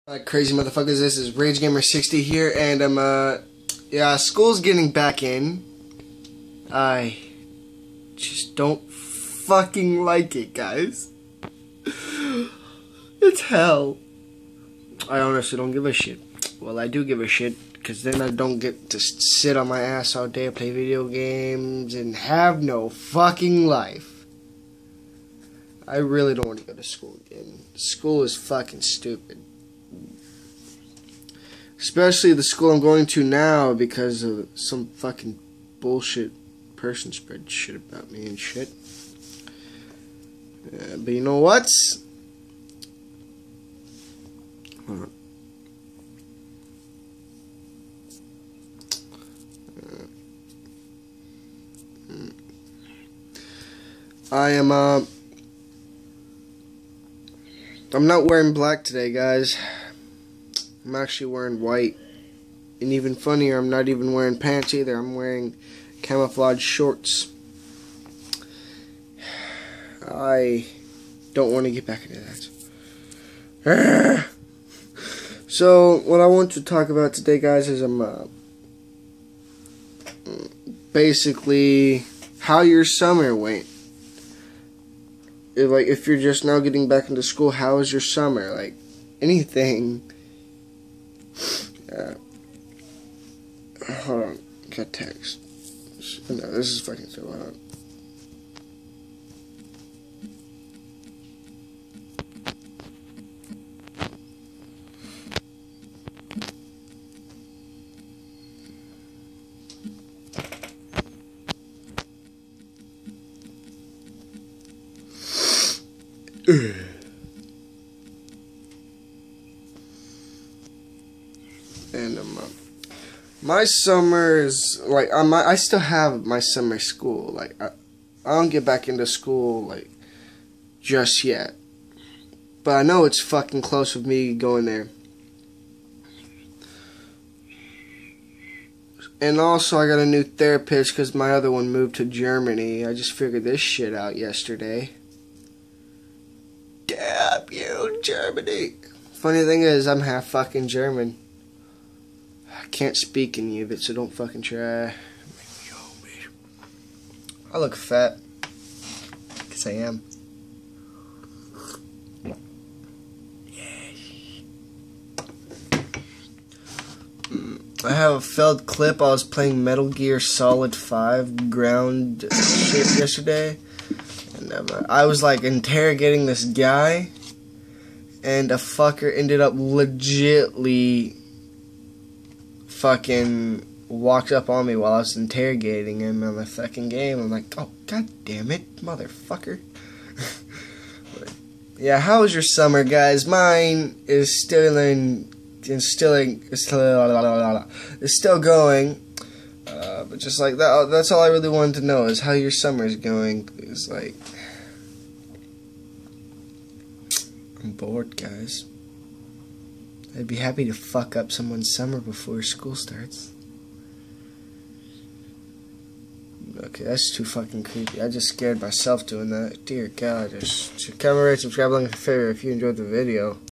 Crazy motherfuckers, this is RageGamer60 here, and yeah, school's getting back in. I just don't fucking like it, guys. It's hell. I honestly don't give a shit. Well, I do give a shit, because then I don't get to sit on my ass all day, play video games, and have no fucking life. I really don't want to go to school again. School is fucking stupid. Especially the school I'm going to now because of some fucking bullshit person spread shit about me and shit. But you know what? Hold on. I'm not wearing black today, guys. I'm actually wearing white. And even funnier, I'm not even wearing pants either. I'm wearing camouflage shorts. I don't want to get back into that. So, what I want to talk about today, guys, is basically how your summer went. If you're just now getting back into school, how was your summer? Like, anything. Hold on, got text. No, this is fucking so loud. And my summer is like I still have my summer school. Like I don't get back into school like just yet, but I know it's fucking close with me going there. And also I got a new therapist because my other one moved to Germany. I just figured this shit out yesterday. Damn you, Germany! Funny thing is, I'm half fucking German. I can't speak any of it, so don't fucking try. I look fat. Because I am. I have a failed clip. I was playing Metal Gear Solid 5 ground shit yesterday. And I was like interrogating this guy. And a fucker ended up legitly fucking walked up on me while I was interrogating him on the fucking game. I'm like, oh, god damn it, motherfucker. Yeah, how was your summer, guys? Mine is still going. But just like that, that's all I really wanted to know is how your summer is going. It's like, I'm bored, guys. I'd be happy to fuck up someone's summer before school starts. Okay, that's too fucking creepy. I just scared myself doing that. Dear God, just comment, rate, subscribe, like, and favorite if you enjoyed the video.